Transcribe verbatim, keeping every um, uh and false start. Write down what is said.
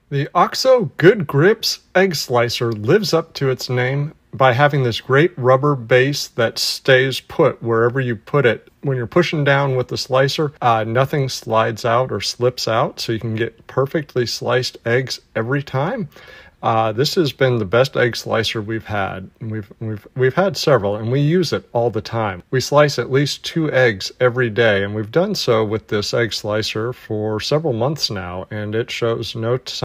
The OXO Good Grips Egg Slicer lives up to its name by having this great rubber base that stays put wherever you put it. When you're pushing down with the slicer, uh, nothing slides out or slips out, so you can get perfectly sliced eggs every time. Uh, this has been the best egg slicer we've had. We've, we've, we've had several, and we use it all the time. We slice at least two eggs every day, and we've done so with this egg slicer for several months now, and it shows no